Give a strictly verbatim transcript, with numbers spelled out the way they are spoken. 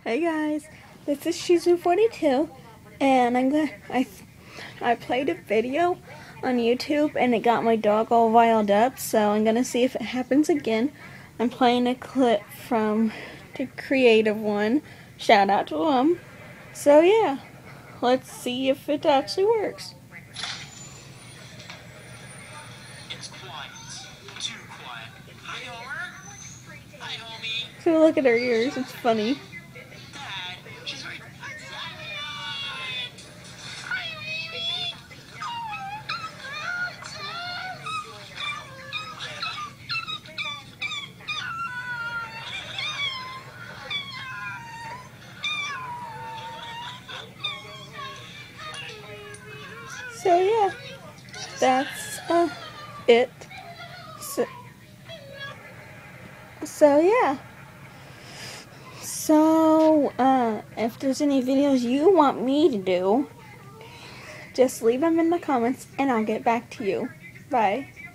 Hey guys, this is Shizu forty-two, and I'm gonna I I played a video on YouTube and it got my dog all riled up, so I'm gonna see if it happens again. I'm playing a clip from the Creative One. Shout out to him. So yeah, let's see if it actually works. It's quiet. Too quiet. Hi, Homer. Hi, homie. So look at her ears. It's funny. Dad, she's very quiet. Hi, baby. So yeah, that's uh, it. So, so yeah. So, uh, if there's any videos you want me to do, just leave them in the comments and I'll get back to you. Bye.